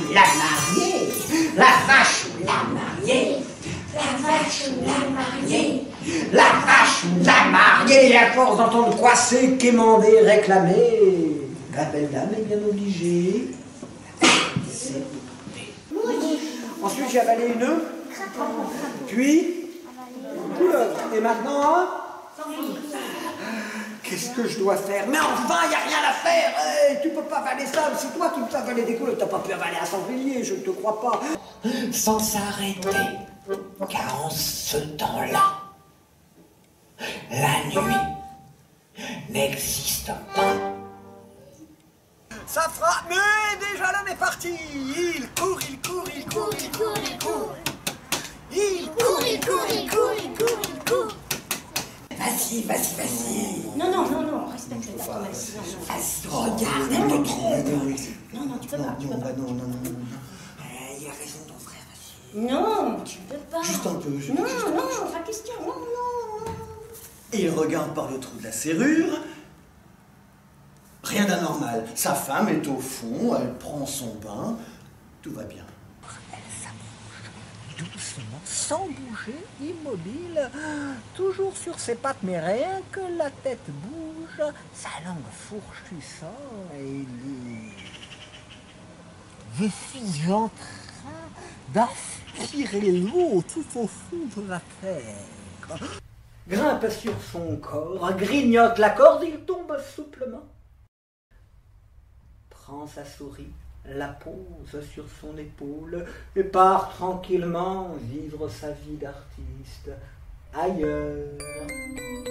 la mariée, la vache ou la mariée, La vache ou la mariée, la vache ou la mariée, à force d'entendre croisser, quémander, réclamer, la belle dame est bien obligée. Ensuite, j'ai avalé une œuf, puis couleuvre. Et maintenant, qu'est-ce que je dois faire? Mais enfin, il n'y a rien à faire. Hey, tu peux pas avaler ça. C'est toi qui me fais avaler des couleuvres. T'as pas pu avaler un sanglier, je ne te crois pas. Sans s'arrêter, car en ce temps-là, la nuit n'existe pas. Ça fera... Mais déjà l'homme est parti. Il court, il court, il court, il court, il court. Il court, il court, il court, il court, il court. Vas-y, vas-y, vas-y. Non, non, non, non, respecte la promesse. Vas-y, regarde, elle te trompe. Non, non, tu peux pas, tu peux pas. Non. Il a raison, ton frère, vas-y. Non, tu peux pas. Juste un peu. Non, non, pas question, non, non. Et il regarde par le trou de la serrure. Rien d'anormal. Sa femme est au fond, elle prend son bain. Tout va bien. Elle s'approche doucement, sans bouger, immobile, toujours sur ses pattes, mais rien que la tête bouge, sa langue fourchue sort et il dit « Je suis en train d'aspirer l'eau tout au fond de la terre. » Grimpe sur son corps, grignote la corde, il tombe souplement. Prend sa souris, la pose sur son épaule et part tranquillement vivre sa vie d'artiste ailleurs.